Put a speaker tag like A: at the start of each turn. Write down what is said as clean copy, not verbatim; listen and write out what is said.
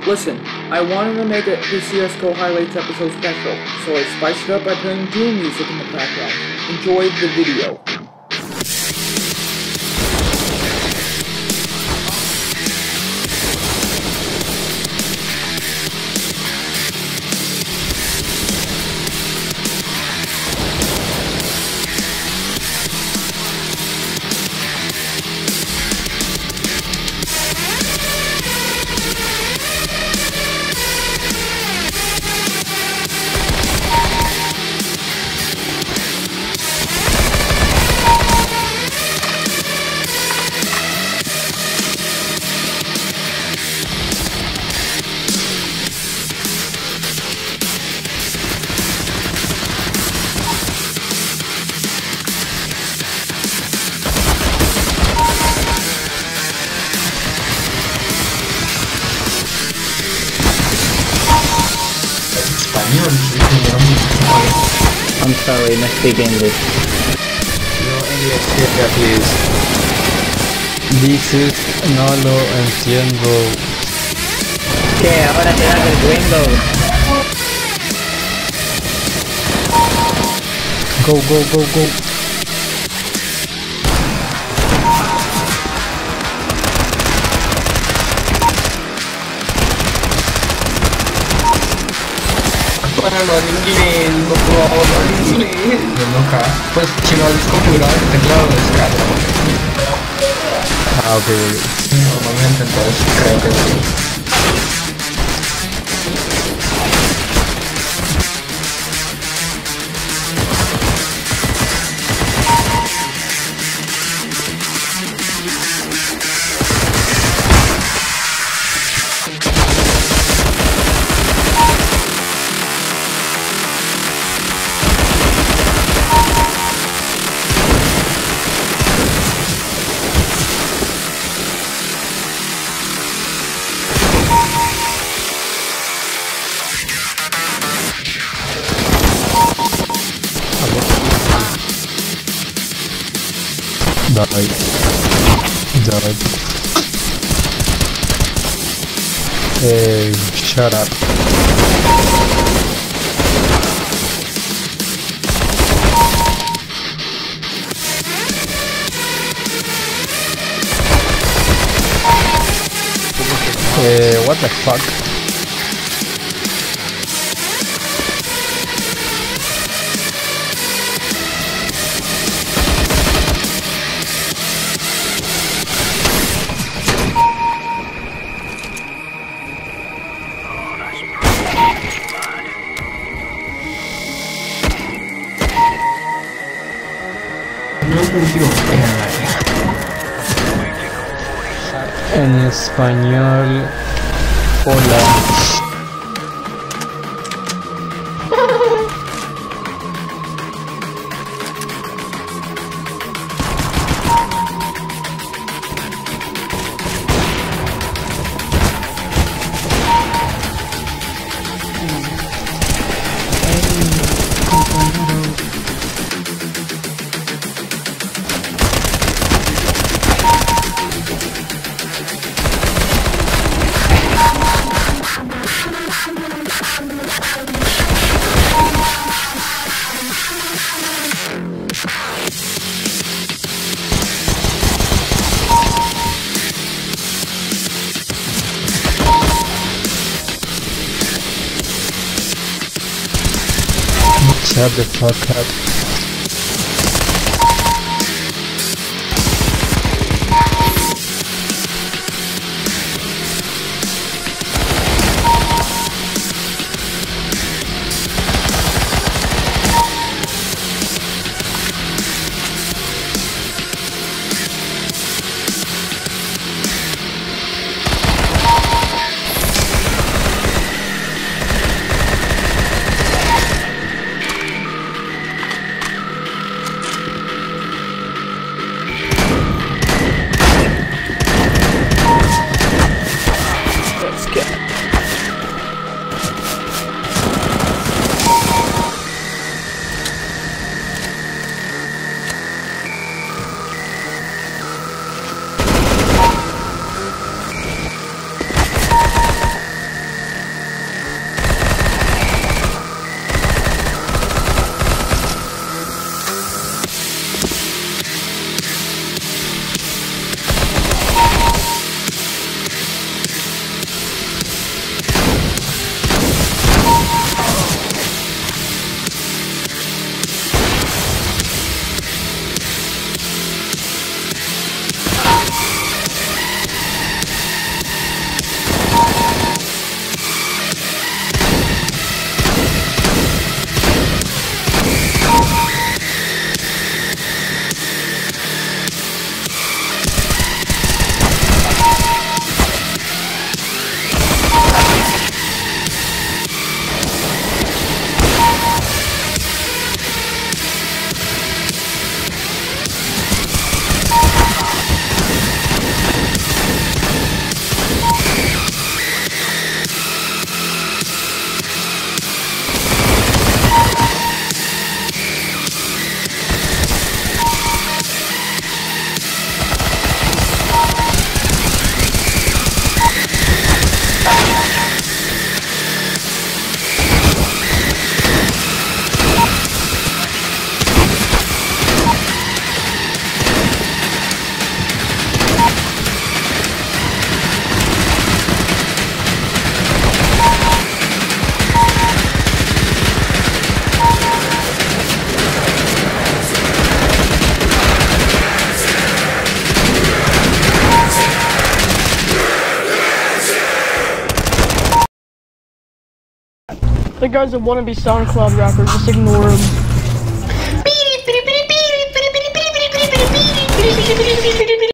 A: Listen, I wanted to make the CSGO Highlights episode special, so I spiced it up by playing Doom music in the background. Enjoy the video.
B: I'm sorry, no speak English.
C: No English here, please.
D: This is no lo entiendo.
B: ¿Qué? Ahora te das el Windows.
D: Go, go, go, go.
C: Para hablar inglés, no puedo hablar inglés. No, acá. Pues si no has desconfigurado el teclado, descarga.
D: Ah, ok.
C: Normalmente, entonces creo que sí.
D: Давай. Давай. Shut up. What the fuck? En español, hola. Shut the fuck up.
E: The guy's a wannabe SoundCloud rapper, just ignore him.